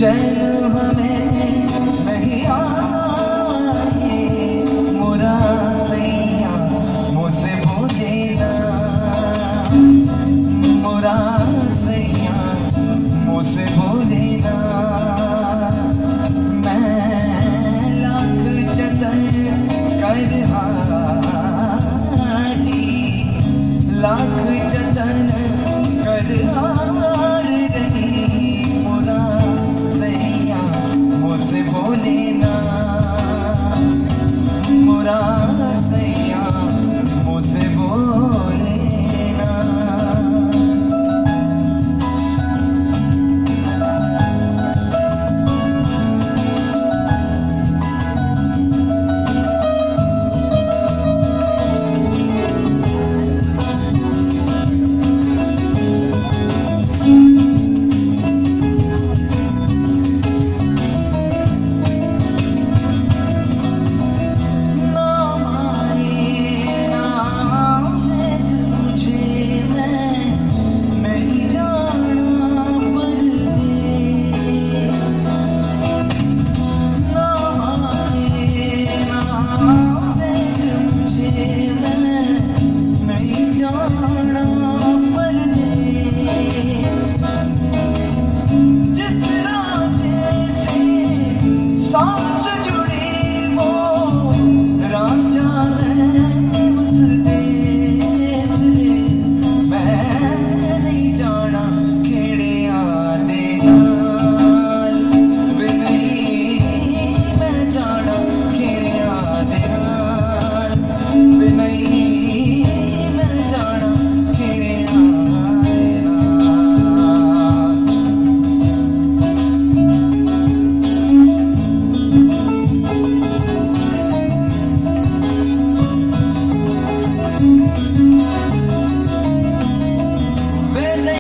चैन हमें नहीं आए मोरा सैया मुझसे बोले ना, मोरा सैया मुझसे बोले ना। मैं लाख जतन कर हारी, लाख जतन कर हार रही मोरा सैया मुझसे बोले ना, मोरा सैया मुझसे बोले ना।